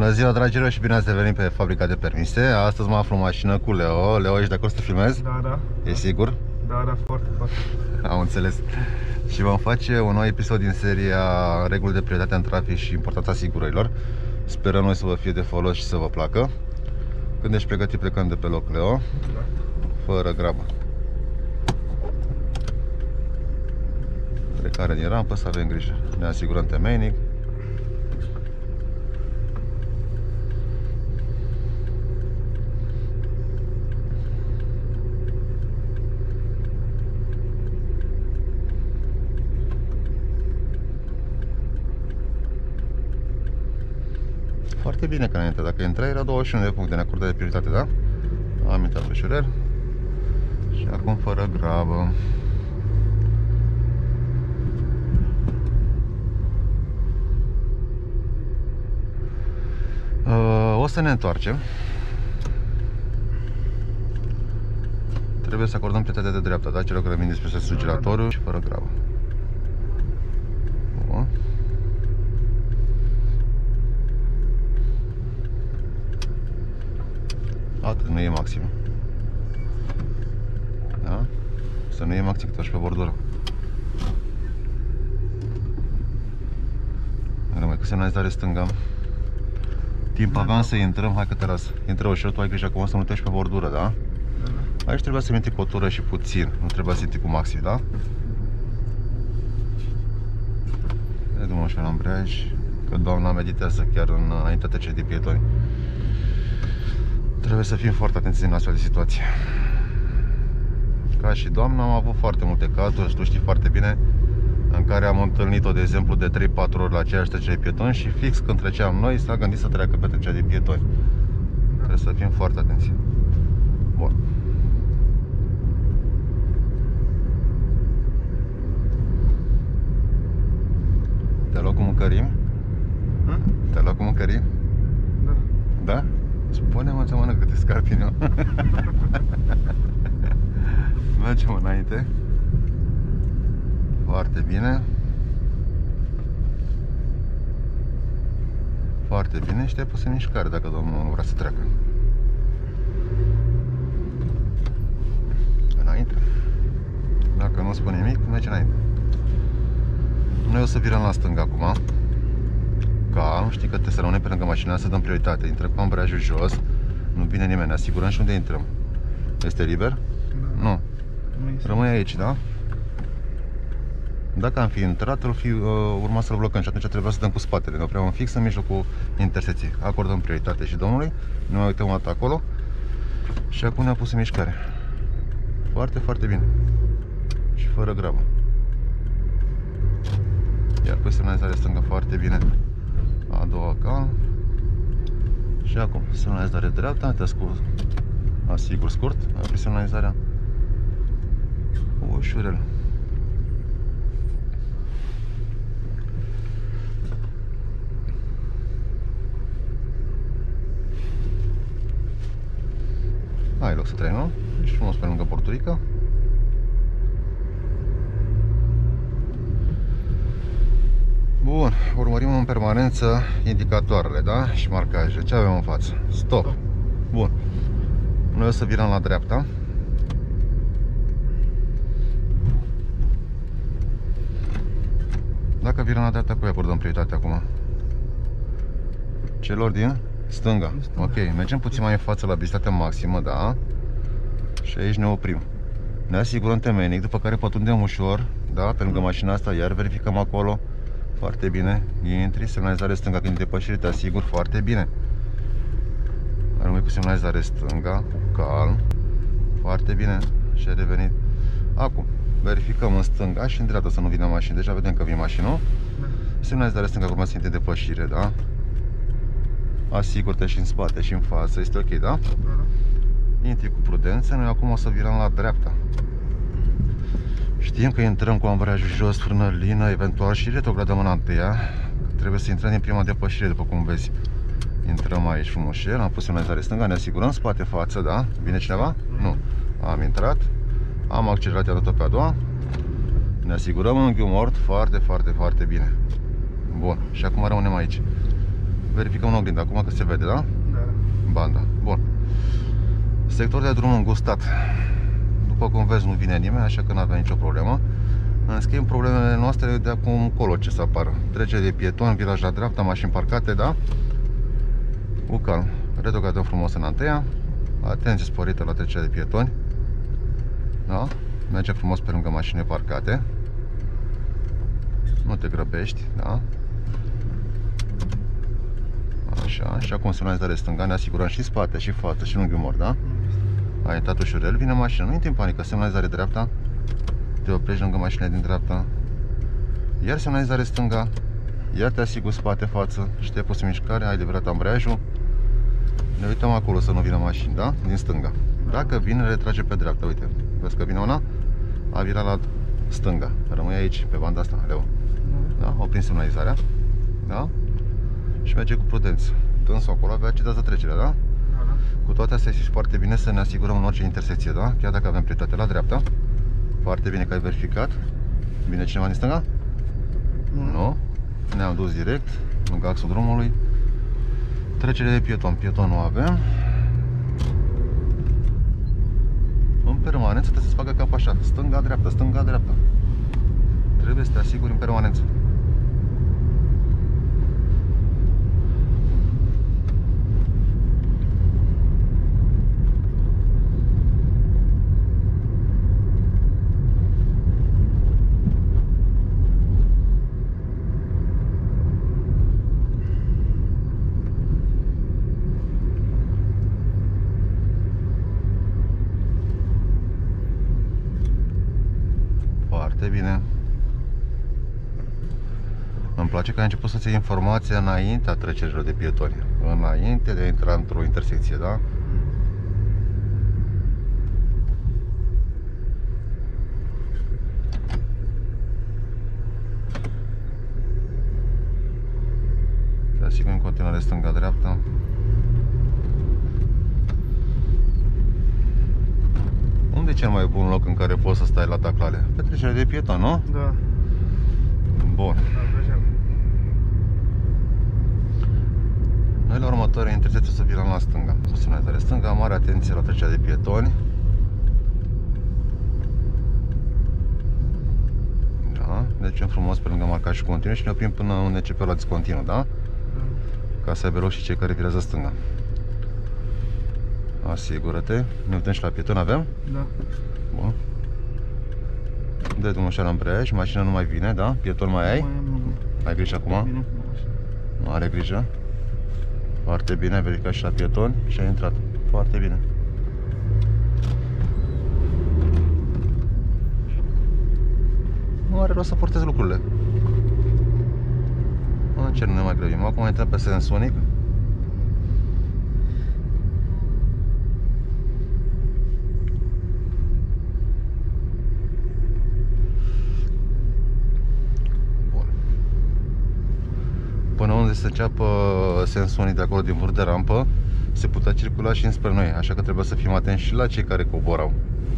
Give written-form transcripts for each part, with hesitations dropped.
Bună ziua, dragilor, și bine ați revenit pe Fabrica de Permise. Astăzi mă aflu în mașină cu Leo. Leo, ești de acord să te filmezi? Da. E sigur? Da, foarte. Am înțeles. Și vom face un nou episod din seria Reguli de prioritate în trafic și importanța asigurărilor. Sperăm noi să vă fie de folos și să vă placă. Când ești pregătit, plecăm de pe loc, Leo. Da. Fără grabă. Trecare din rampă, să avem grijă. Ne asigurăm temeinic. Foarte bine ca înainte, dacă intrai era 21 de puncte, neacordare de prioritate, da? Am intrat ușurel. Și acum fără grabă. O să ne întoarcem. Trebuie să acordăm prioritatea de dreapta, da? Celor care vin despre sensul giratoriu și fără grabă. Bun. Atât, nu e maxim. Da? Să nu e maxim cât pe bordură. Rămâi cu semnalizare stânga. Timp aveam să intrăm, hai că te las. Intră ușor, tu ai grijă acum să nu te pe bordură, da? Aici trebuia să intri cu o tură și puțin, nu trebuia să intri cu maxim, da? Vedem așa la ambreiaj, că doamna meditează chiar înaintea trecerii de pietoni. Trebuie să fim foarte atenți în astfel de situații. Ca și doamna, am avut foarte multe cazuri, tu știi foarte bine, în care am întâlnit-o, de exemplu, de 3-4 ori la aceeași trecere de pietoni și fix când treceam noi, s-a gândit să treacă pe trecerea de pietoni. Trebuie să fim foarte atenți. Bun. Te-a luat cu mâncărim? Te-a luat cu mâncărim? Da. Da? Spune-mă ce mănâncă câte scarpini eu. Mergem înainte. Foarte bine. Foarte bine și te-ai pus în mișcare dacă domnul nu vrea să treacă. Înainte. Dacă nu spune nimic, merge înainte. Noi o să virăm la stânga acum. Calm, știi că trebuie să rămânem pe lângă mașina, să dăm prioritate. Intrăm cu ambreiajul jos, nu vine nimeni, ne asigurăm și unde intrăm. Este liber? Da. Nu. Rămâi aici, da? Dacă am fi intrat, urma să-l blocăm și atunci trebuia să dăm cu spatele. Ne opream fix în mijlocul intersecției. Acordăm prioritate și domnului, ne mai uităm o dată acolo. Și acum ne-am pus în mișcare. Foarte bine. Și fără grabă. Iar pe semnalizare stângă foarte bine. A doua calm. Și acum semnalizare dreapta, te asigur scurt, apri semnalizarea ușurel. Ai loc să treci, nu? Ești frumos pe lângă porturică. Bun, urmărim în permanență indicatoarele, da? Și marcaje. Ce avem în față? Stop. Bun. Noi o să virăm la dreapta. Dacă virăm la dreapta, cu ea acordăm prioritate acum? Celor din stânga. Ok, mergem puțin mai în față la visitate maximă, da? Și aici ne oprim. Ne asigurăm temeinic, după care pătrundem ușor, da? Pe lângă mașina asta, iar verificăm acolo. Foarte bine. Intri, semnalizare stânga când depășire, te asigur, foarte bine. Rămâi cu semnalizare stânga, cu calm. Foarte bine. Și ai revenit. Acum, verificăm în stânga și în dreapta să nu vină mașini. Deja vedem că vine mașină, nu? Da. Semnalizare stânga, urmă să intri depășire, da? Asigur-te și în spate și în față, este ok, da? Da. Intri cu prudență, noi acum o să virăm la dreapta. Știm că intrăm cu ambreiajul jos, frână lină, eventual și retrogradăm în întâia. Trebuie să intrăm din prima depășire, după cum vezi. Intrăm aici frumușel, am pus semnalizare stânga, ne asigurăm, spate, față, da? Vine cineva? Nu. Am intrat, am accelerat, i-am dat-o pe a doua. Ne asigurăm în unghiul mort, foarte bine. Bun, și acum rămânem aici. Verificăm în oglindă, acum că se vede, da? Da. Banda. Bun. Sector de drum îngustat. După cum vezi, nu vine nimeni, așa că nu avem nicio problemă. În schimb, problemele noastre de acum încolo ce să apară. Trecere de pietoni, viraj la dreapta, mașini parcate, da? Cu calm. Retrogradăm frumos în anteia. Atenție sporită la trecerea de pietoni. Da? Merge frumos pe lângă mașini parcate. Nu te grăbești, da? Așa, și acum semnalizare stânga, ne asigurăm și spate, și față, și lunghi umor, da? Ai intrat ușurel, vine mașina, nu intri în panică, semnalizare dreapta. Te oprești lângă mașinile din dreapta. Iar semnalizare stânga. Iar te asiguri spate, față și te-ai pus în mișcare, ai liberat ambreiajul. Ne uităm acolo să nu vină mașini, da? Din stânga. Dacă vine, retrage pe dreapta, uite. Vezi că vine una? A virat la stânga. Rămâi aici, pe banda asta, Leo. Da? Oprim semnalizarea. Da? Și merge cu prudență. Dânsul acolo avea cedează trecerea, da? Da. Cu toate astea este foarte bine să ne asigurăm în orice intersecție, da? Chiar dacă avem prioritate la dreapta. Foarte bine că ai verificat. Vine cineva din stânga? Nu. Ne-am dus direct lângă axul drumului. Trecere de pieton. Pieton nu avem. În permanență trebuie să-ți facă cap așa. Stânga-dreapta, stânga-dreapta. Trebuie să te asiguri în permanență. Bine. Îmi place că ai început să-ți iei informația înaintea trecerilor de pietoni, înainte de a intra într-o intersecție, da? Te asiguri în continuare stânga-dreapta. Unde e cel mai bun loc în care poți să stai la taclale? Pe trecerea de pieton, nu? Da. Bun. Da, Noi la următoarea intersecție o să virăm la stânga. Cu semnalizare stânga, mare atenție la trecerea de pietoni. Da, mergem frumos pe lângă marcaj continuu și ne oprim până unde începe la discontinu, da? Ca să aibă loc și cei care virează stânga. Asigură-te. Ne uităm și la pieton, avem? Da. Bun. Dă drumul așa la ambreiaj, mașina nu mai vine, da? Pieton mai ai? Ai grijă acum? Bine. Nu are grijă. Foarte bine, ai verificat și la pieton și ai intrat. Foarte bine. Nu are rost să forțezi lucrurile. Ce nu ne mai grăbim. Acum intrăm pe sens unic. Până unde se înceapă sensul unic de acolo din vârf de rampă, se putea circula și înspre noi, așa că trebuie să fim atenți și la cei care coborau.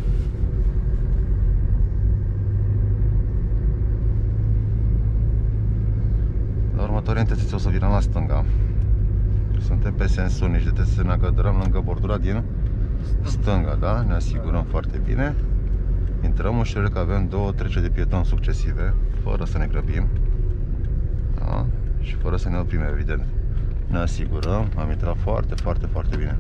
La următoarea intersecție o să virăm la stânga. Suntem pe sensul unic, trebuie să ne încadrăm lângă bordura din stânga, da? Ne asigurăm foarte bine. Intrăm ușor că avem două treceri de pieton succesive, fără să ne grăbim. Da? Și fără să ne oprim, evident. Ne asigurăm, am intrat foarte bine.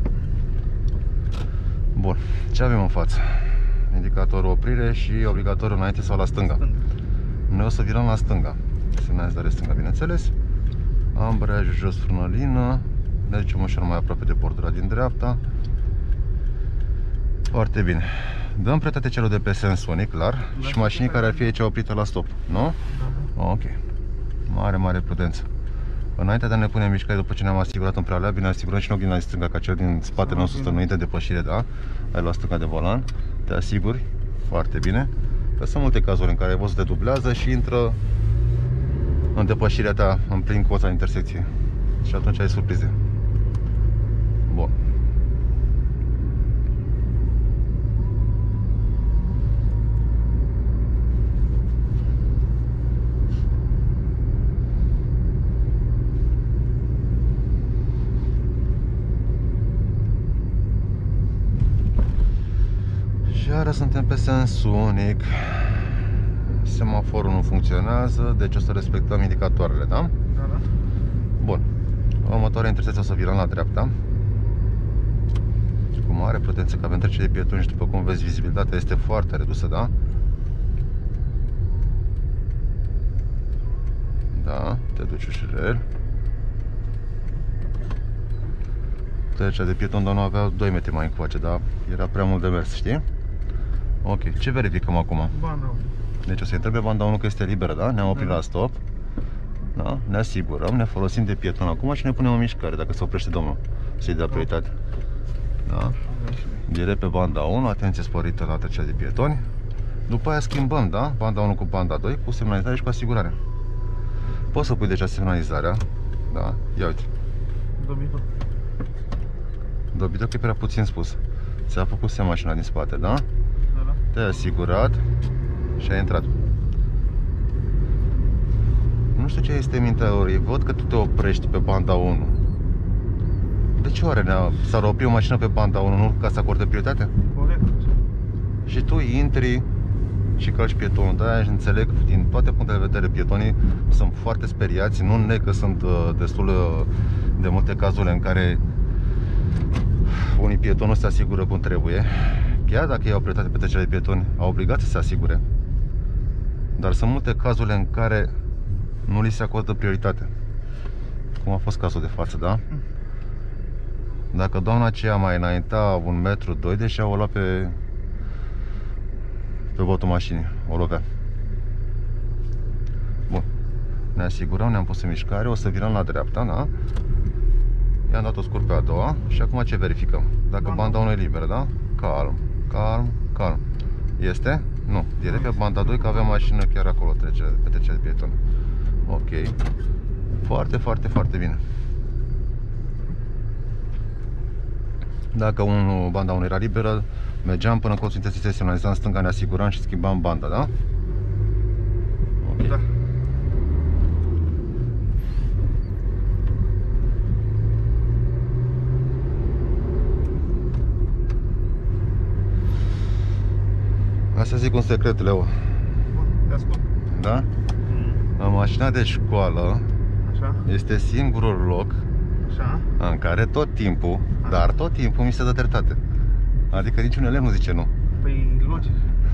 Bun, ce avem în față? Indicatorul oprire și obligatoriu înainte sau la stânga. Noi o să virăm la stânga. Semnalizare stânga, bineînțeles. Ambreiajul jos, frână lină. Ne ducem ușor mai aproape de bordura din dreapta. Foarte bine. Dăm prioritate celor de pe sens unic, clar. Și mașinii care ar fi aici oprite la stop, nu? Ok. Mare prudență. Înainte de a ne pune în mișcare, după ce ne-am asigurat în prealabil, ne asigurăm și în oglindă stânga, ca cel din spatele nostru stă înainte de depășire, da? Ai luat stânga de volan, te asiguri foarte bine. Că sunt multe cazuri în care ai văzut te dublează și intră în depășirea ta, în plin colț la intersecție. Și atunci ai surprize. Bun. iară suntem pe sens unic. Semaforul nu funcționează, deci o să respectăm indicatoarele, da? Da, da. Bun. Următoarea intersecție o să virăm la dreapta. Cu mare prudență, că avem trecere de pietoni și după cum vezi, vizibilitatea este foarte redusă, da? Da, te duci ușurel. Trecerea de pieton, dar nu avea 2 metri mai încoace, dar era prea mult de mers, știi? Ok, ce verificăm acum? Banda 1. Deci o să intrăm pe banda 1 că este liberă, da? Ne-am oprit la stop. Da? Ne asigurăm, ne folosim de pieton acum și ne punem în mișcare dacă se oprește domnul să-i dea prioritate. Da? Direct pe banda 1, atenție sporită la trecerea de pietoni. După aia schimbăm, da? Banda 1 cu banda 2, cu semnalizare și cu asigurare. Poți să pui deja semnalizarea. Da? Ia uite. Dobitor. Dobitor că e prea puțin spus. Ți-a făcut semn mașina din spate, da? Da, da. Te-ai asigurat și ai intrat. Nu știu ce este în mintea lor. Văd că tu te oprești pe banda 1. De ce oare s-ar opri o mașină pe banda 1, nu ca să acorde prioritate? Corect. Și tu intri și calci pietonul. De-aia înțeleg, din toate punctele de vedere, pietonii sunt foarte speriați. Nu neg că sunt destul de multe cazuri în care unii pietoni nu se asigură cum trebuie. Chiar dacă ei au prioritate pe trecerea de pietoni, au obligat să se asigure. Dar sunt multe cazuri în care nu li se acordă prioritate. Cum a fost cazul de față, da? Dacă doamna aceea mai înainta 1 metru, 2, deși o lua pe botul mașinii, o lovea. Bun. Ne asigurăm, ne-am pus în mișcare, o să virăm la dreapta, da? I-am dat-o scurt pe a doua și acum ce verificăm? Dacă banda 1 e liberă, da? Calm, calm, calm. Este? Nu. Direct pe banda 2 că avem mașină chiar acolo, pe trecerea de pieton. Ok. Foarte, foarte, foarte bine. Dacă banda 1 era liberă, mergeam până colțul intersecției, semnalizam în stânga, ne asiguram și schimbam banda, da? Ok. Da. Asta zic un secret, Leo. Bun, te ascult. Da? La mașina de școală Așa, este singurul loc așa. în care tot timpul, dar tot timpul mi se dă dreptate. Adică niciun elev nu zice nu. Păi, logic.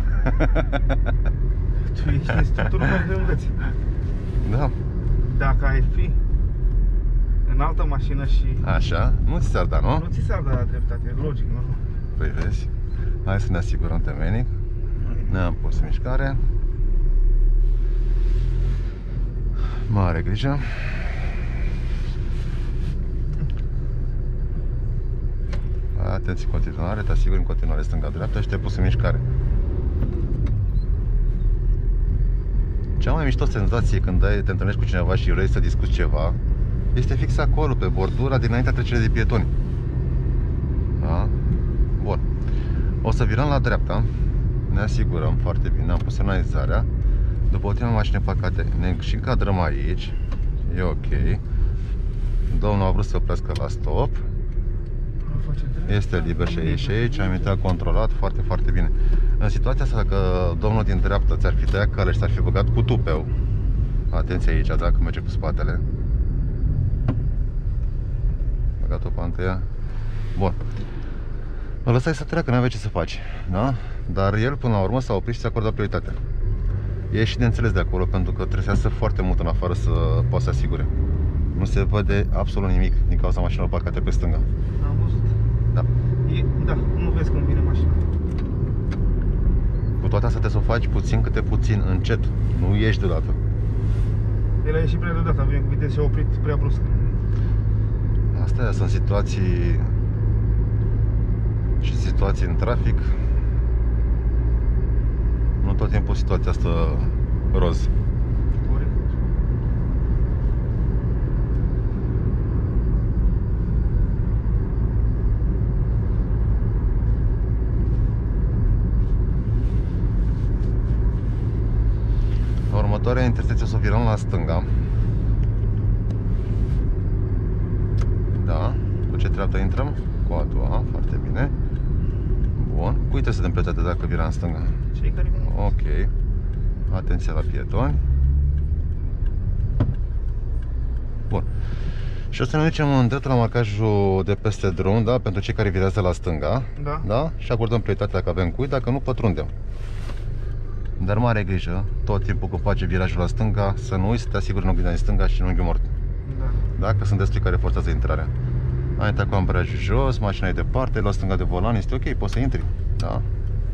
Tu ești instructorul care te înveți. Da. Dacă ai fi în altă mașină și Așa, nu ți s-ar da, nu? nu ți s-ar da dreptate, logic, nu? Păi vezi. Hai să ne asigurăm temenic. Ne-am pus în mișcare. Mare grijă. Atenție în continuare, te asiguri în continuare stânga-dreapta și te-ai pus în mișcare. Cea mai mișto senzație când te întâlnești cu cineva și vrei să discuți ceva este fix acolo, pe bordura dinaintea trecerii de pietoni. Da? Bun. O să virăm la dreapta. Ne asigurăm foarte bine, am pus semnalizarea. După ultima mașină păcate, ne și încadrăm aici. E ok. Domnul a vrut să oprească la stop. Este liber și aici, am intrat controlat, foarte, foarte bine. În situația asta, dacă domnul din dreapta ți-ar fi tăiat cale și ți-ar fi băgat cu tupeu, atenție aici, dacă merge cu spatele, băgat-o pantea. Bun. Îl lăsai să treacă, n-aveai ce să faci, da? Dar el până la urmă s-a oprit și ți-a acordat prioritate. E și de înțeles de acolo, pentru că trebuie să iasă foarte mult în afară să poată să asigure. Nu se vede absolut nimic din cauza mașinilor parcate pe stânga. Am văzut. Da. Da, nu vezi când vine mașina. Cu toate astea trebuie să o faci puțin câte puțin, încet. Nu ieși deodată. El a ieșit prea deodată, a venit cu viteză și a oprit prea brusc. Astea sunt situații și situații în trafic. Nu tot timpul situația asta roz. Corect. La următoarea intersecție o să virăm la stânga. Da. Cu ce treaptă intrăm? Cu a doua, foarte bine. Bun. Cui trebuie să dăm prioritate dacă vira în stânga? Cei care vin. Ok. Atenție la pietoni. Bun. Și o să ne ducem în dreapta la marcajul de peste drum, da? Pentru cei care virează la stânga. Da. Da? Și acordăm prioritate dacă avem cui, dacă nu pătrundem. Dar mare grijă, tot timpul când face virajul la stânga, să nu uiți să te asiguri în oglindă din stânga și în unghiul mort. Da. Dacă sunt destui care forțează intrarea. Ai intrat cu ambrajul jos, mașina e departe, la stânga de volan, este ok, poți să intri. Da?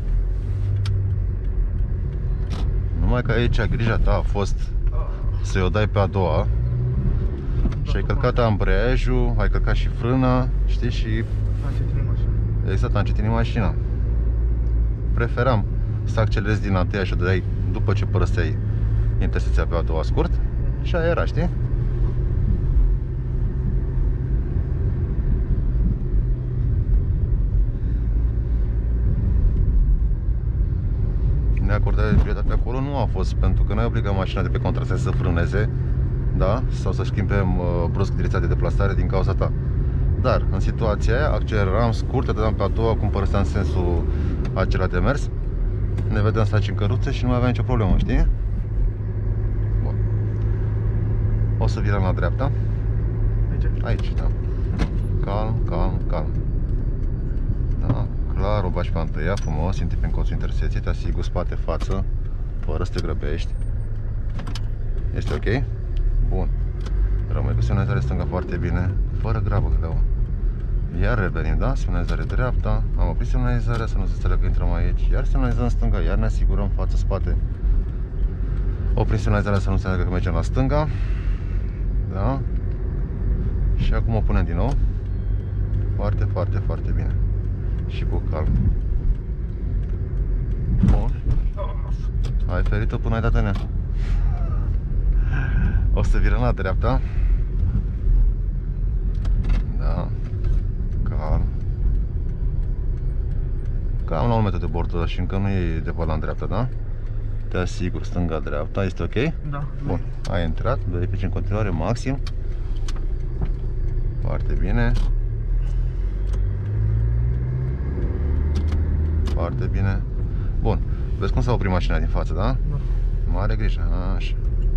Numai că aici grija ta a fost să-i o dai pe a doua și ai călcat ambreiajul, ai călcat și frâna, știi, și Am încetinit mașina. exact, am încetinit mașina. Preferam să accelerezi din a întâia și o dai după ce părăseai intersecția pe a doua scurt și aia era, știi? Neacordarea de prioritate acolo nu a fost pentru că n-ai obligat mașina de pe contrasens să frâneze, da? Sau să schimbe brusc direcția de deplasare din cauza ta. Dar în situația aia acceleram scurt, te dădeam pe a doua, cum părăseam sensul acela de mers. Ne vedem să faci în căruță și nu mai aveam nicio problemă, știi? Bun. O să virăm la dreapta. Aici? Aici, da. Calm, calm, calm. Da, clar, o bași pe întâia, frumos, intri pe colțul intersecției, te asiguri spate, față, fără să te grăbești. Este ok? Bun. Rămâi cu semnalizare stânga foarte bine, fără grabă, Cleo. Iar revenim, da? Semnalizare dreapta, am oprit semnalizarea să nu se înțeleagă că intrăm aici, iar semnalizăm stânga, iar ne asigurăm față, spate. Oprim semnalizarea să nu se înțeleagă că mergem la stânga. Da? Și acum o punem din nou. Foarte, foarte, foarte bine. Și cu calm. Bun. Ai ferit-o până ai dat în ea. O să virăm la dreapta. Da. Calm. Cam la 1 metru de bordul și încă nu e de volan dreapta, da? Te asigur, stânga-dreapta, este ok? Da. Bun, ai intrat, verifici în continuare maxim. Foarte bine. Foarte bine. Bun, vezi cum s-a oprit mașina din față, da? Da. Mare grijă, așa.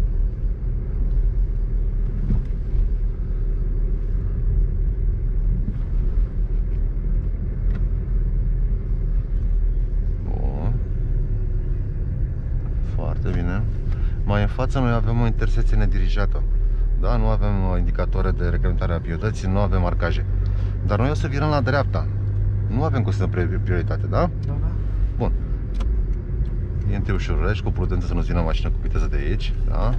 Bun. Foarte bine. Mai în față noi avem o intersecție nedirijată. Da, nu avem indicatoare de reglementare a viotății, nu avem marcaje. Dar noi o să virăm la dreapta. Nu avem cum să dăm prioritate, da? Da, da. Bun. Intri ușurești, cu prudență să nu-ți vină mașina cu viteză de aici, da?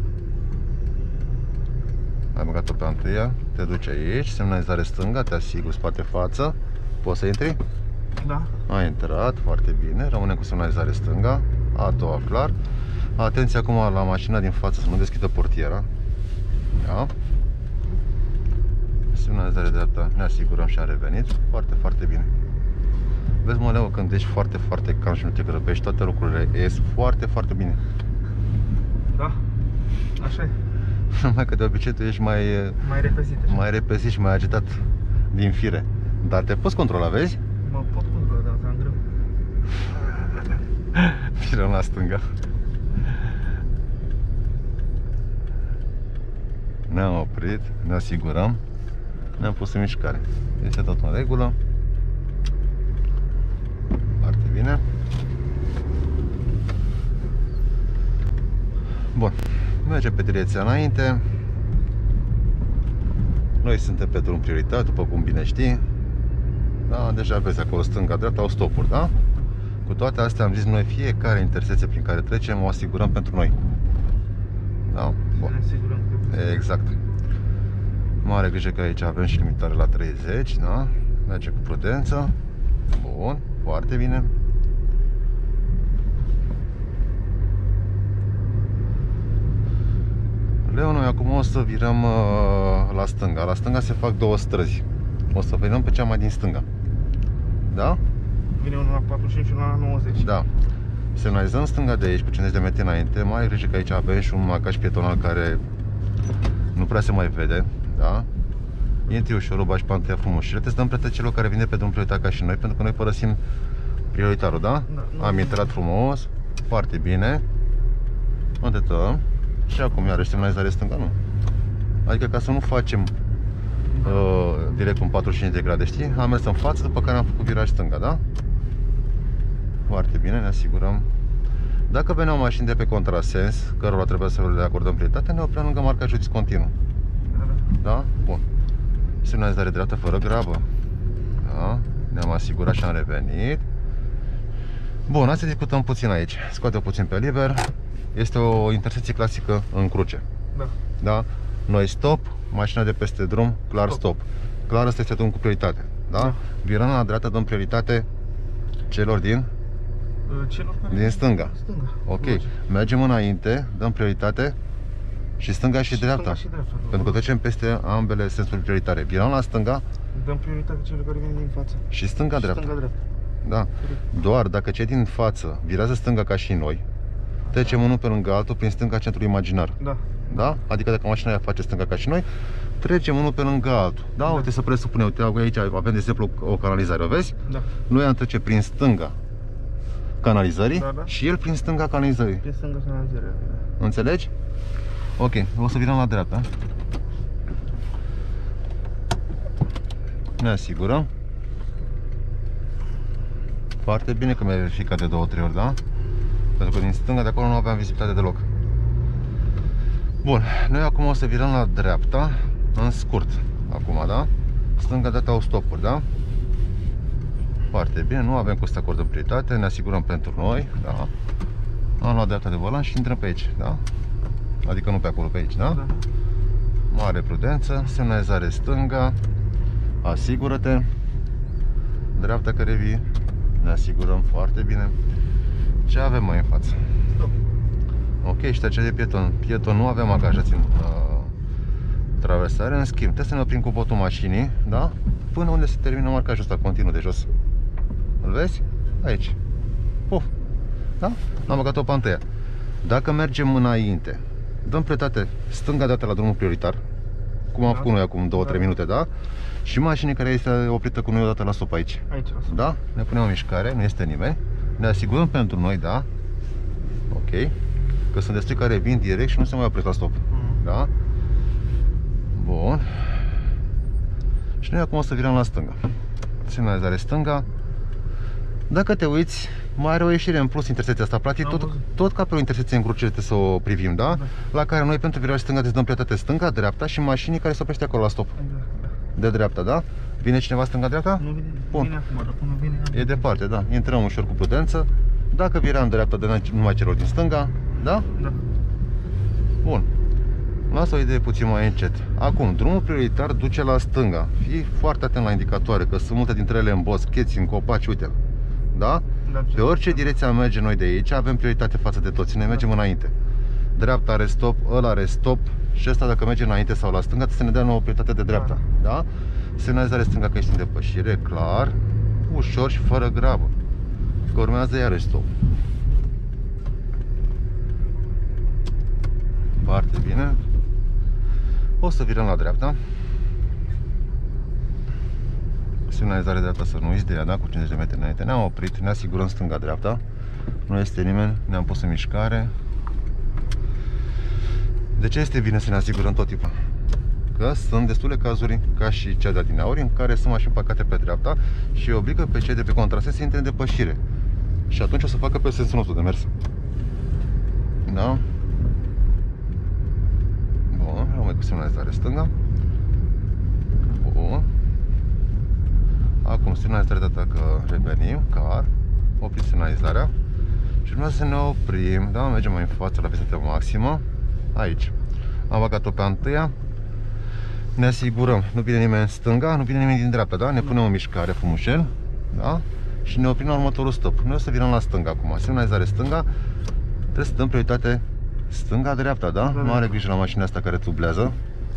Ai băgat-o pe întâia, te duci aici, semnalizare stânga, te asiguri spate-față. Poți să intri? Da. Ai intrat, foarte bine, rămânem cu semnalizare stânga, a doua clar. Atenție acum la mașina din față să nu deschidă portiera. Da? Semnalizare dreapta, ne asigurăm și am revenit. Foarte, foarte bine. Vezi, mă, Leo, când ești foarte, foarte calm și nu te grăbești, toate lucrurile ies foarte, foarte bine. Da. Așa e. Numai că de obicei tu ești mai repezit așa. mai repezit și mai agitat din fire. Dar te poți controla, vezi? Mă pot controla, dar am greu. Virăm la stânga. Ne-am oprit, ne asigurăm, ne-am pus în mișcare. Este tot în regulă. Foarte bine. Bun, mergem pe direcția înainte. Noi suntem pe drum prioritar, după cum bine știi. Da, deja vezi acolo stânga-dreapta au stopuri, da? Cu toate astea am zis noi, fiecare intersecție prin care trecem o asigurăm pentru noi. Da? Bun. Să ne asigurăm că... Exact. Mare grijă că aici avem și limitare la 30, da? Merge cu prudență. Bun, foarte bine. Leo, noi acum o să virăm la stânga. La stânga se fac două străzi. O să virăm pe cea mai din stânga. Da? Vine unul la 45 și unul la 90. Da. Semnalizăm stânga de aici, pe 50 de metri înainte. Mare grijă că aici avem și un marcaj pietonal care nu prea se mai vede. Da? Intri ușor, o bagi pe întâia frumos și le dăm plătă celor care vin de pe drum prioritar ca și noi, pentru că noi părăsim Prioritarul, da? Da, Am intrat frumos, foarte bine. Atâta. Și acum iarăși semnalizare stânga, nu. Adică ca să nu facem direct un 45 de grade, știi? Am mers în față, după care am făcut viraj stânga, da? Foarte bine, ne asigurăm. Dacă veneau mașini de pe contrasens, cărora trebuie să le acordăm prioritate, ne opream lângă marcajul discontinu. Da? Bun. Semnalizare dreaptă fără grabă. Da? Ne-am asigurat și am revenit. Bun, hai să discutăm puțin aici. Scoate puțin pe liber. Este o intersecție clasică în cruce. Da. Da? Noi stop, mașina de peste drum, clar stop. Clar, ăsta este drum cu prioritate. Da? Virăm la dreapta, dăm prioritate celor din stânga. Ok. Mergem înainte, dăm prioritate și stânga și dreapta. Pentru că trecem peste ambele sensuri prioritare. Virăm la stânga, dăm prioritate celor care vin din față. Și stânga-dreapta. Stânga-dreapta. Da. Doar dacă cei din față virează stânga ca și noi, trecem unul pe lângă altul prin stânga centrului imaginar. Da. Da? Adică dacă mașina aia face stânga ca și noi, trecem unul pe lângă altul. Da? Uite, să presupune, uite, aici avem de exemplu o canalizare, o vezi? Da. Noi am trece prin stânga canalizării, Da. și el prin stânga canalizării. Prin stânga canalizarea. Înțelegi? Ok, o să virăm la dreapta. Ne asigurăm. Foarte bine că mi-ai verificat de 2-3 ori, da? Pentru că din stânga de acolo nu aveam vizibilitate deloc. Bun, noi acum o să virăm la dreapta, în scurt. Acum, da? Stânga-dreapta au stopuri, da? Foarte bine, nu avem cum să acordăm prioritate, ne asigurăm pentru noi, da? Am luat dreapta de volan și intrăm pe aici, da? Adică nu pe acolo, pe aici, da? Da. Mare prudență, semnalizare stânga, asigură-te. Dreapta care vii, ne asigurăm foarte bine. Ce avem mai în față? Stop. Ok, și trecerea de pieton. Pieton nu avem angajați în traversare, în schimb, trebuie să ne oprim cu botul mașinii, da? Până unde se termină marcajul ăsta continuu de jos. Îl vezi? Aici. Puf. Da? Am băgat-o pe întâia. Dacă mergem înainte, dăm prioritate stânga-dreapta la drumul prioritar, cum am făcut noi acum 2-3 minute, da? Și mașinii care este oprită cu noi odată la stop aici. Aici, la stop. Da? Ne punem în mișcare, nu este nimeni. Ne asigurăm pentru noi, da? Ok. Că sunt destui care vin direct și nu se mai opresc la stop. Da? Bun. Și noi acum o să virăm la stânga. Semnalizare stânga. Dacă te uiți, mai are o ieșire în plus intersecția asta. Practic tot ca pe o intersecție în cruce trebuie să o privim, da? La care noi pentru viraj stânga trebuie să dăm prioritate stânga-dreapta și mașinii care se oprește acolo la stop. De dreapta, da? Vine cineva stânga-dreapta? Nu vine, Bun. vine acum, dar până vine... E departe, da. Intrăm ușor cu prudență. Dacă viram dreapta, dăm numai celor din stânga, da? Da. Bun. Lasă o idee puțin mai încet. Acum, drumul prioritar duce la stânga. Fii foarte atent la indicatoare, că sunt multe dintre ele în bosc, cheți, în copaci, uite. Da? Da. Pe orice direcție am merge noi de aici, avem prioritate față de toți. Ne mergem înainte. Dreapta are stop, ăla are stop. Și ăsta dacă merge înainte sau la stânga, trebuie să ne dea nouă prioritate de dreapta. Da? Semnalizare stânga că ești în depășire, clar. Ușor și fără grabă. Că urmează iarăși stop. Foarte bine. O să virăm la dreapta. Semnalizare dreapta, să nu uiți de ea, da? Cu 50 de metri înainte. Ne-am oprit, ne asigurăm stânga-dreapta. Nu este nimeni, ne-am pus în mișcare. De ce este bine să ne asigurăm tot timpul? Că sunt destule cazuri, ca și cea de adineauri, în care sunt mașini parcate pe dreapta și obligă pe cei de pe contrasens să intre în depășire. Și atunci o să facă pe sensul nostru de mers. Da? Bun, rămâi cu semnalizare stânga. Bun. Acum semnalizarea dată că revenim, car. Oprim semnalizarea. Și urmează să ne oprim, da? Mergem mai în față la viteză maximă. Aici. Am băgat-o pe întâia. Ne asigurăm, nu vine nimeni în stânga, nu vine nimeni din dreapta, da? Ne punem în mișcare frumușel, da? Și ne oprim la următorul stop. Noi o să virăm la stânga acum. Semnalizare stânga. Trebuie să dăm prioritate stânga-dreapta, da? Mare grijă la mașina asta care tublează.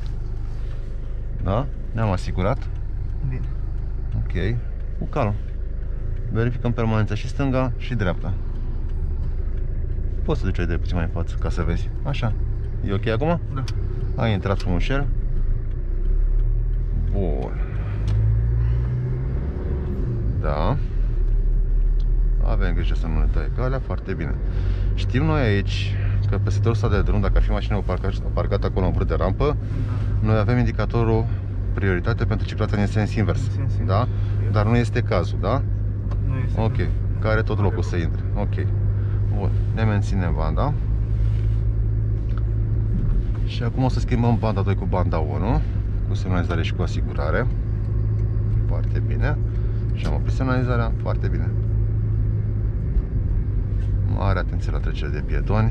Da? Ne-am asigurat. Bine. Ok. Cu calm. Verificăm permanența și stânga și dreapta. Poți să duci o idee puțin mai în față ca să vezi. Așa. E ok acum? Da. Ai intrat frumușel. Bun. Da. Avem grijă să nu ne taie calea, foarte bine. Știm noi aici că pe sectorul ăsta de drum, dacă ar fi mașina parcată acolo în vârf de rampă, noi avem indicatorul prioritate pentru circulația în sens invers. Da? Dar nu este cazul, da? Nu este. Ok. Care tot locul să intre. Ok. Bun. Ne menținem banda. Și acum o să schimbăm banda 2 cu banda 1, cu semnalizare și cu asigurare. Foarte bine. Și am oprit semnalizarea. Foarte bine. Mare atenție la trecere de pietoni.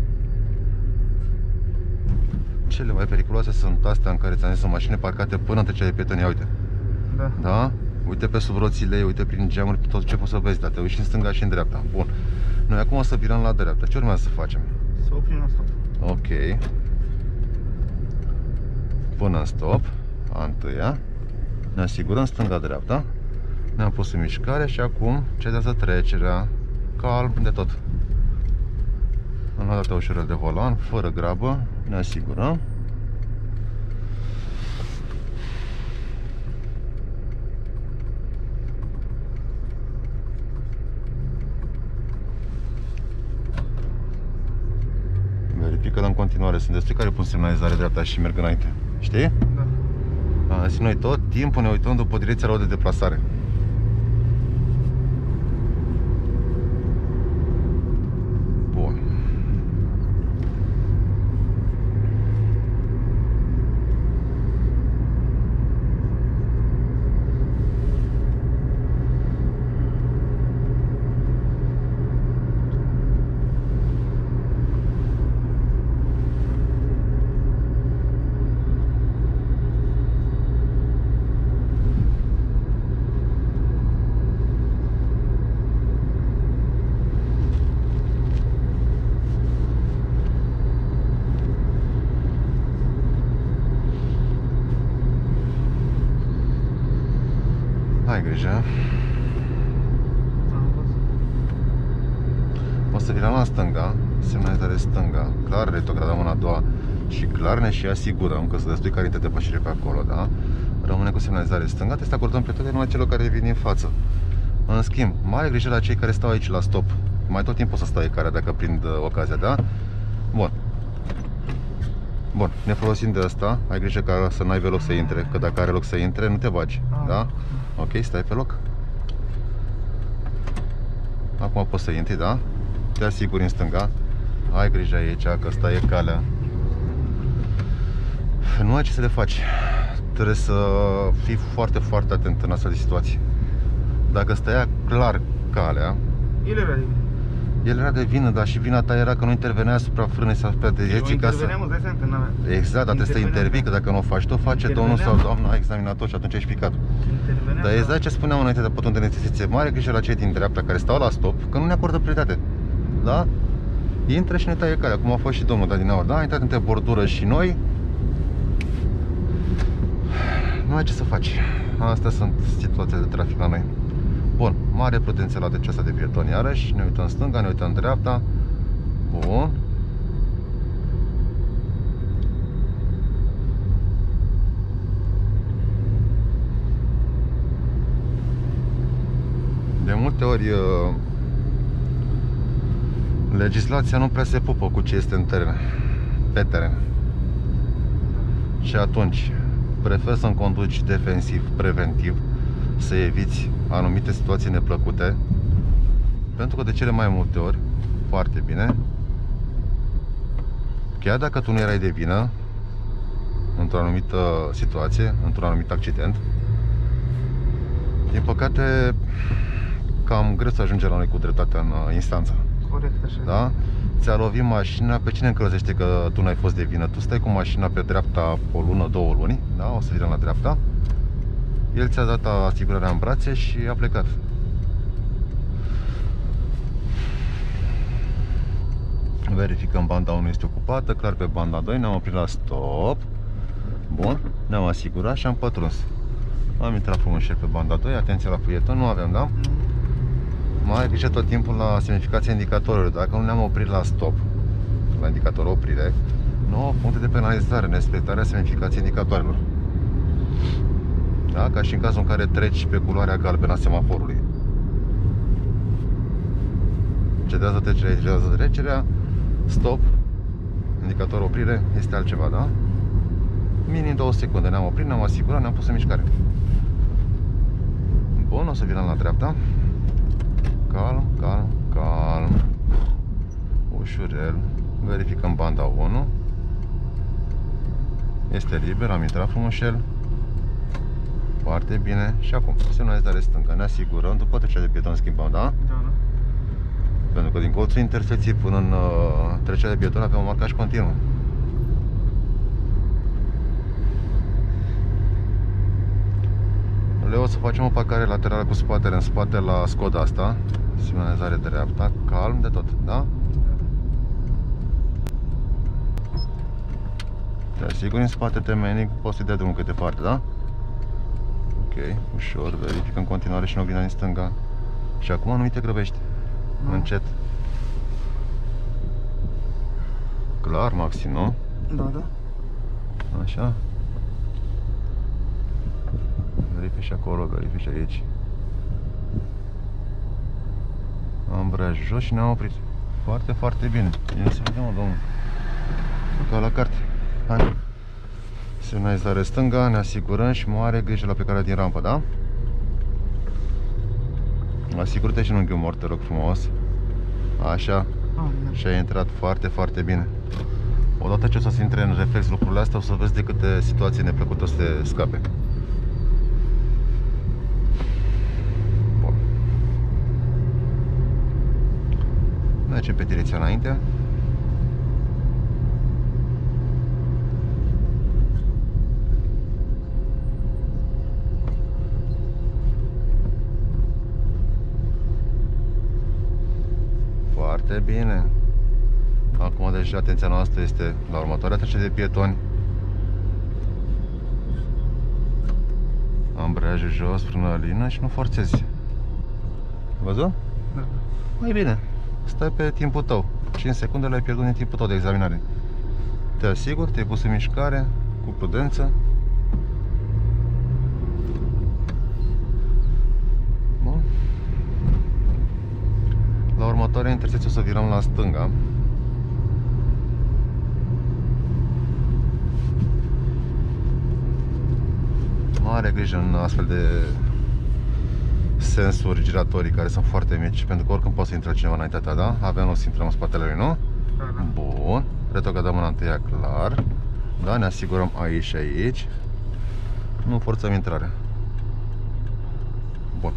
Cele mai periculoase sunt astea în care ți-am zis, sunt mașini parcate până în trecerea de pietoni. Ia uite. Da. Da? Uite pe sub roțile, uite prin geamuri, tot ce poți să vezi, dar te uiți și în stânga și în dreapta. Bun. Noi acum o să virăm la dreapta. Ce urmează să facem? Să oprim la stop. Ok. Până în stop. A întâia. Ne asigurăm stânga-dreapta. Ne-am pus în mișcare și acum cedează trecerea. Calm de tot. Am luat data ușurel de volan, fără grabă. Ne asigurăm. Verifică în continuare. Sunt destui care pun semnalizare dreapta și merg înainte. Știi? Da. Azi noi tot timpul ne uităm după direcția lor de deplasare. Bun. Ai grijă. Am văzut. O să virăm la stânga, semnalizare stânga, clar retrogradăm în a doua și clar ne și asigurăm că sunt destui care intră depășire pe acolo, da? Rămâne cu semnalizare stânga, trebuie să acordăm prioritate numai celor care vin din față. În schimb, mare grijă la cei care stau aici la stop. Mai tot timpul o să stai care dacă prind ocazia, da? Bun. Bun, ne folosim de asta. Ai grijă ca să n-ai loc să intre, că dacă are loc să intre, nu te bagi, da? Ok, stai pe loc. Acum poți să intri, da? Te asiguri în stânga. Ai grijă aici, că asta e calea. Nu ai ce să le faci. Trebuie să fii foarte, foarte atent în astfel de situații. Dacă stăia clar calea, el era de vină, dar și vina ta era că nu intervenea asupra frânei sau asupra direcției ca să... îți dai seama că n-avea. Exact, dar trebuie să intervii, că dacă nu o faci, tu face domnul sau doamna examinator și atunci ai picat. Dar exact ce spuneam înainte de pătun de necesiție, mare grijă la cei din dreapta care stau la stop, că nu ne acordă prioritate. Da? Intră și ne taie calea, cum a fost și domnul Dadinaur, da? A intrat între bordură și noi. Nu ai ce să faci. Astea sunt situații de trafic la noi. Bun, mare prudență la trecerea asta de pietoni iarăși. Ne uităm stânga, ne uităm dreapta. Bun. De multe ori legislația nu prea se pupă cu ce este în teren, pe teren. Și atunci prefer să-mi conduci defensiv, preventiv, să eviți anumite situații neplăcute, pentru că de cele mai multe ori, foarte bine, chiar dacă tu nu erai de vină într-o anumită situație, într-un anumit accident, din păcate cam greu să ajunge la noi cu dreptatea în instanță. Corect, așa. Da? Ți-a lovit mașina, pe cine încălzește că tu n-ai fost de vină? Tu stai cu mașina pe dreapta o lună, 2 luni, da? O să virăm la dreapta. El ți-a dat asigurarea în brațe și a plecat. Verificăm, banda 1 este ocupată, clar pe banda 2, ne-am oprit la stop. Bun, ne-am asigurat și am pătruns. Am intrat frumușel pe banda 2, atenție la pieton, nu avem, da? Mai grijă tot timpul la semnificația indicatorului. Dacă nu ne-am oprit la stop, la indicatorul oprire, 9 puncte de penalizare, nerespectarea semnificației indicatoarelor. Da? Ca și în cazul în care treci pe culoarea galbenă a semaforului. Cedează trecerea, cedează trecerea. Stop. Indicatorul oprire este altceva, da? Minim 2 secunde. Ne-am oprit, ne-am asigurat, ne-am pus în mișcare. Bun, o să vină la dreapta. Calm, calm, calm. Ușurel. Verificăm banda 1. Este liber, am intrat frumușel. Foarte bine. Și acum, semnalizare stângă. Ne asigurăm, după trecerea de pieton schimbăm, da? Da, da. Pentru că din colțul intersecției până în trecerea de pieton avem un marcaj continuu. O să facem o parcare laterală cu spatele în spate la Skoda asta. Semnalizare dreapta, calm de tot, da? Te asiguri în spate temenic, poți să-i dea drumul câte parte, da? Ok, ușor, verifică în continuare și în oglinda din stânga. Și acum nu te grăbești. Încet. Clar, maxim, nu? Da, da. Așa. Verifici și acolo, verifici și aici. Am braj jos și ne-am oprit. Foarte, foarte bine. Ia să vedem, domnul. Ca la carte. Hai. Semnalizare stânga, ne asigurăm și mare grijă la plecarea din rampă, da? Asigură-te și în unghiul mort, te rog frumos. Așa. Și ai intrat foarte, foarte bine. Odată ce o să intre în reflex lucrurile astea, o să vezi de câte situații neplăcute o să te scape. Bun. Mergem pe direcția înainte. Foarte bine. Acum deja atenția noastră este la următoarea trecere de pietoni. Ambreiajul jos, frână lină și nu forțezi. Văzut? Da. Mai bine. Stai pe timpul tău. 5 secunde le-ai pierdut din timpul tău de examinare. Te asigur, te-ai pus în mișcare cu prudență. Bun. La următoarea intersecție o să virăm la stânga. Mare grijă în astfel de sensuri giratorii care sunt foarte mici, pentru că oricând poate să intre cineva înaintea ta, da? Avem o să intrăm în spatele lui, nu? Da, da. Bun. Retrogradăm mâna întâia clar. Da, ne asigurăm aici și aici. Nu forțăm intrarea. Bun.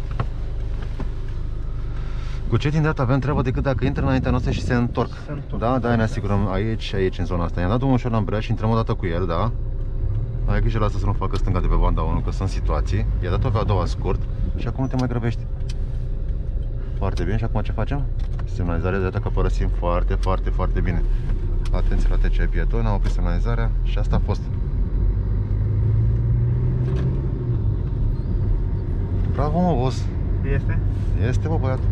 Cu cei din dreapta avem treabă decât dacă intră înaintea noastră și se întorc. Da, da, ne asigurăm aici și aici în zona asta. I-am dat drumul ușor la ambreiaj și intrăm o dată cu el, da? Ai grijă la asta să nu facă stânga de pe banda 1, că sunt situații. I-a dat-o pe a doua scurt și acum nu te mai grăbești. Foarte bine. Și acum ce facem? Semnalizarea de data că părăsim foarte, foarte, foarte bine. Atenție la trecerea pietoni, am oprit semnalizarea și asta a fost. Bravo, mă, boss! Este? Este, bă, băiatul.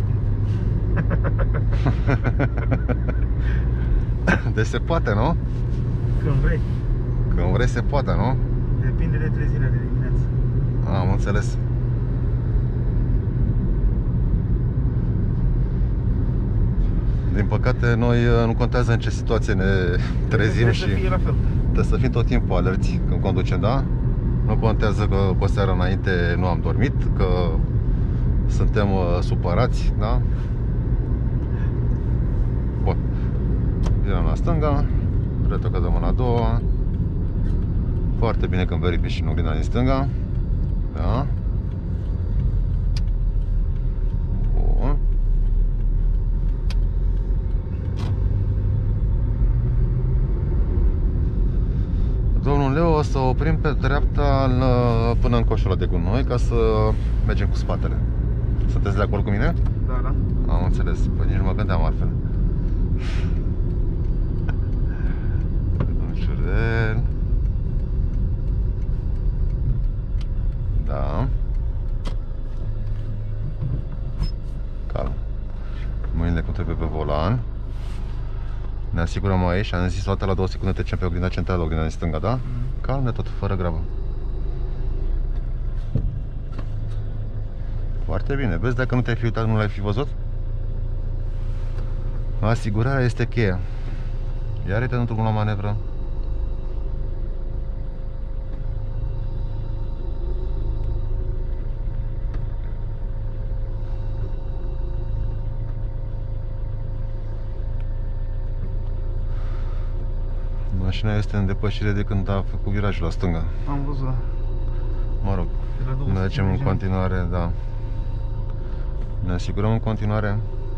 Deci se poate, nu? Când vrei. Când vrei se poate, nu? Depinde de trezirea de dimineață. Am înțeles. Din păcate, noi nu contează în ce situație ne trezim și să fie la fel. trebuie să fim tot timpul alerți când conducem, da? Nu contează că cu o seară înainte nu am dormit, că suntem supărați, da? Bun. Virăm la stânga, retrogradăm mâna a doua. Foarte bine când verifici și în oglinda din stânga. Da? Bun. Domnul Leo, o să oprim pe dreapta până în coșul ăla de gunoi ca să mergem cu spatele. Sunteți de acord cu mine? Da, da. Am înțeles, păi nici nu mă gândeam altfel. Ușurel. Da. Calm. Mâinile cum trebuie pe volan. Ne asigurăm aici și am zis toate la 2 secunde trecem pe oglinda centrală, oglinda din stânga, da? Calm de tot, fără grabă. Foarte bine. Vezi, dacă nu te-ai fi uitat, nu l-ai fi văzut? Asigurarea este cheia. Iar uite în drumul la manevră. Mașina este în depășire de când a făcut virajul la stânga. Am văzut, da. Mă rog, mergem în continuare, da. Ne asigurăm în continuare.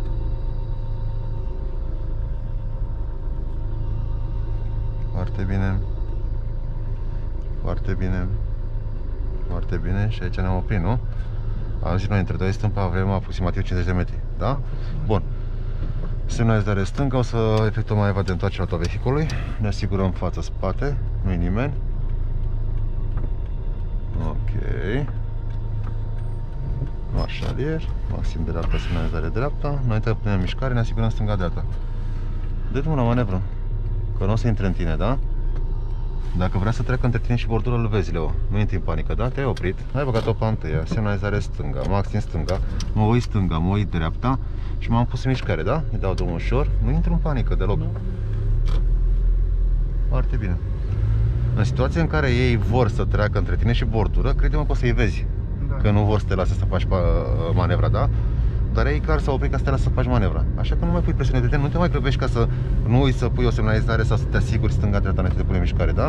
Foarte bine. Foarte bine. Foarte bine. Și aici ne-am oprit, nu? Am zis noi, între 2 stâmpi avem aproximativ 50 de metri, da? Bun. Semnalizare stânga, o să efectuăm mai de întoarcere autovehiculului. Ne asigurăm față-spate, nu-i nimeni. Ok. Marșalier, maxim dreapta, semnalizare dreapta. Noi te punem în mișcare, ne asigurăm stânga-dreapta. De drumul la manevră, că nu o să intre în tine, da? Dacă vrea să treacă între tine și bordura, îl vezi, Leo. Nu intri în panică, da? Te-ai oprit, ai băgat-o pe întâia, semnalizare stânga, maxim stânga, mă uit stânga, mă uit dreapta și m-am pus în mișcare, da? Îi dau drumul ușor, nu intru în panică deloc. Foarte bine. În situația în care ei vor să treacă între tine și bordură, crede-mă că o să-i vezi. Da. Că nu vor să te lase să faci manevra, da? Dar ei clar s-au oprit ca să te lasă să faci manevra. Așa că nu mai pui presiune de tine, nu te mai grăbești ca să nu uiți să pui o semnalizare sau să te asiguri stânga-dreapta înainte de pune mișcare, da?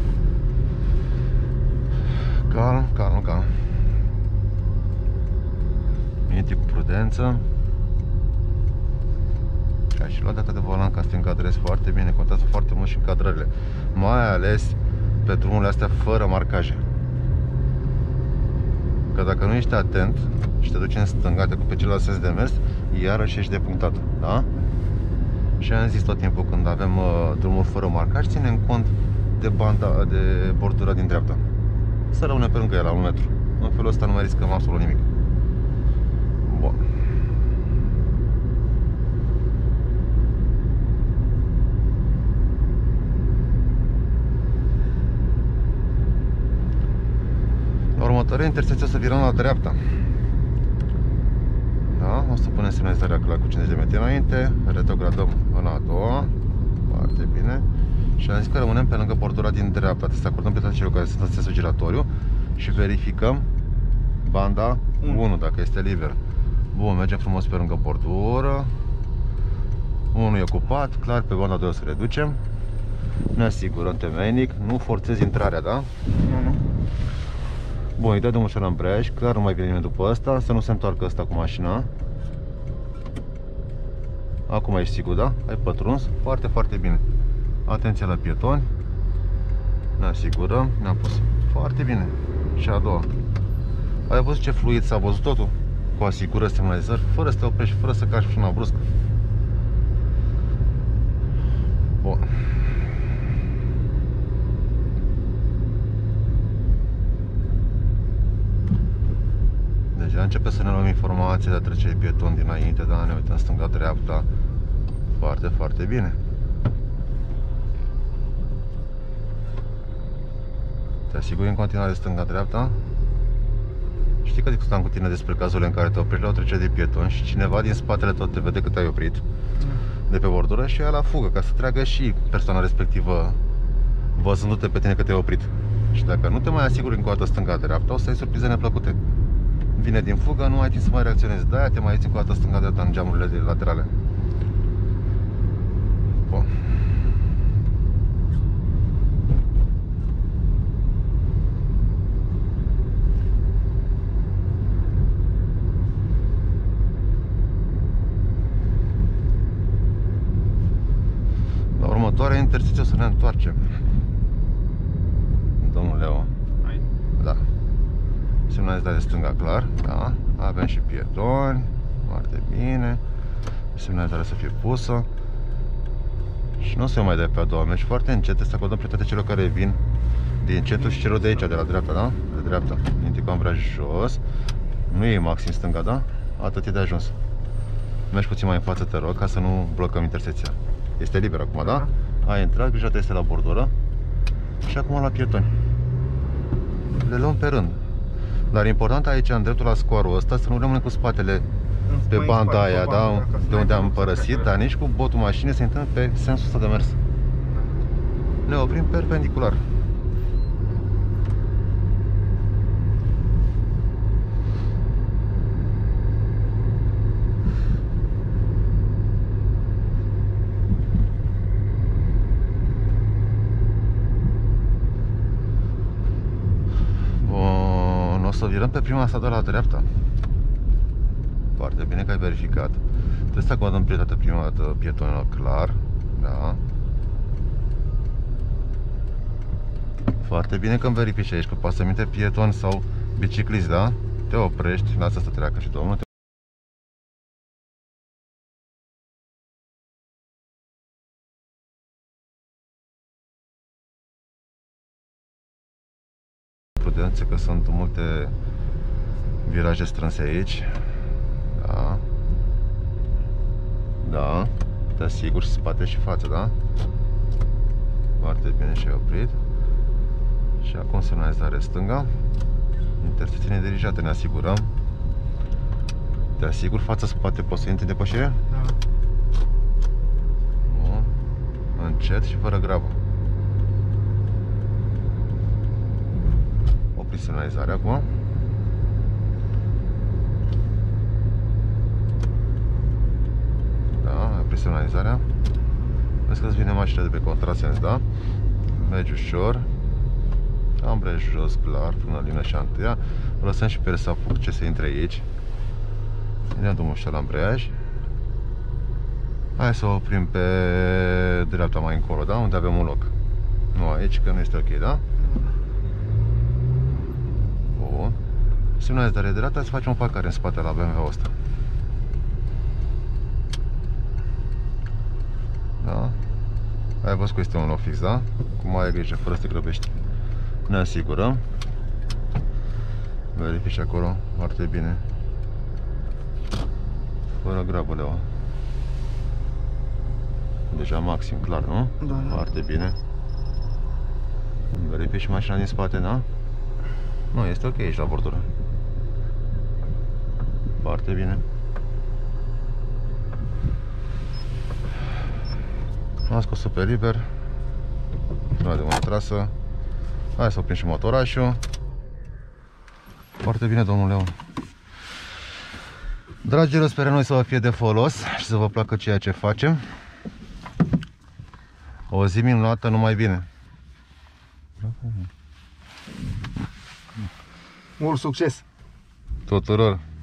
Calm, calm, calm. Intri cu prudență. Ai și luat data de volan ca să te încadrezi foarte bine. Contează foarte mult și încadrările. Mai ales pe drumurile astea fără marcaje. Că dacă nu ești atent și te duci în stânga, te pe celălalt sens de mers, iarăși ești depunctat, da? Și am zis tot timpul când avem drumuri fără marcaj, ținem cont de banda, de bordura din dreapta. Să rămâne pe lângă el la 1 metru. În felul ăsta nu mai riscăm absolut nimic. Bun. La următoarea intersecție o să virăm la dreapta. Da? O să punem semnalizarea clar cu 50 de metri înainte, retrogradăm în a doua. Foarte bine. Și am zis că rămânem pe lângă bordura din dreapta. Trebuie să acordăm pe toate cele care sunt în sensul giratoriu și verificăm banda 1 dacă este liber. Bun, mergem frumos pe lângă bordură. 1 e ocupat, clar, pe banda 2 o să reducem. Ne asigurăm temeinic, nu forțezi intrarea, da? Nu. Bun, îi dă drumul ușor în breaj, clar nu mai vine nimeni după asta, să nu se întoarcă ăsta cu mașina. Acum ești sigur, da? Ai pătruns, foarte, foarte bine. Atenție la pietoni. Ne asigurăm, ne-am pus foarte bine. Și a doua. Ai văzut ce fluid s-a văzut totul? Cu asigurări, semnalizări, fără să te oprești, fără să cași frâna bruscă. Bun. Deja începe să ne luăm informații de trecerii pietoni dinainte, da? Ne uităm stânga-dreapta. Foarte, foarte bine. Te asiguri în continuare stânga-dreapta. Știi că discutam cu tine despre cazurile în care te oprești la o trecere de pietoni și cineva din spatele tot te vede că te-ai oprit de pe bordură și ia la fugă ca să treacă și persoana respectivă văzându-te pe tine că te-ai oprit. Și dacă nu te mai asiguri încă o dată stânga-dreapta, o să ai surprize neplăcute. Vine din fugă, nu ai timp să mai reacționezi. De-aia te mai uiți încă o dată stânga-dreapta în geamurile laterale. Bun. La următoarea intersecție o să ne întoarcem. Domnul Leo. Hai. Da. Semnalizare stânga clar, da. Avem și pietoni. Foarte bine. Semnalizarea să fie pusă. Și nu se mai dea pe a doua, mergi foarte încet, să acordăm prioritate celor care vin din centru și celor de aici, de la dreapta, da? De dreapta. Indicăm vrea jos. Nu e maxim stânga, da? Atât e de ajuns. Mergi puțin mai în față, te rog, ca să nu blocăm intersecția. Este liber acum, da? Ai intrat, grija ta este la bordură. Și acum la pietoni. Le luăm pe rând. Dar important aici, în dreptul la scoarul ăsta, să nu rămânem cu spatele pe Mai în banda spate, aia, pe da, bandă, ca să de n-ai unde am cum să părăsit, treci. dar nici cu botul mașinii să intrăm pe sensul ăsta de mers. Ne oprim perpendicular. Bun, o să virăm pe prima asta de la dreapta. Foarte bine că ai verificat. Trebuie să acordăm prioritate prima dată pietonilor, clar. Da. Foarte bine că îmi verifici aici, că poate să minte pieton sau biciclist, da? Te oprești, lasă să treacă și domnul. Prudență că sunt multe viraje strânse aici. Da. Da. Te asiguri și spate și față, da? Foarte bine și ai oprit. Și acum semnalizare stânga. Intersecție nedirijată, ne asigurăm. Te asigur față-spate, poți să intri în depășire? Da. Bun. Încet și fără grabă. Opri semnalizarea acum. Da, ai oprit semnalizarea. Vezi că îți vine mașina de pe contrasens, da? Mergi ușor. Ambreiaj jos, clar, frână lină și antâia. Lăsăm și pe să apuce să intre aici. Dăm drumul ușor la ambreiaj. Hai să oprim pe dreapta mai încolo, da? Unde avem un loc. Nu aici, că nu este ok, da? Bun. Semnalizare de dreapta, să facem o parcare în spate la BMW-ul ăsta. Da? Ai văzut că este un loc fix, da? Cum ai grijă, fără să te grăbești. Ne asigurăm. Verifici acolo, foarte bine. Fără grabă, Leo. Deja maxim, clar, nu? Da. Foarte bine. Verifici mașina din spate, da? Nu, este ok aici la bordură. Foarte bine. Am scos-o pe liber. Frâna de mână trasă. Hai să oprim și motorașul. Foarte bine, domnul Leon. Dragilor, sperăm noi să vă fie de folos și să vă placă ceea ce facem. O zi minunată, numai bine. Mult succes! Tuturor!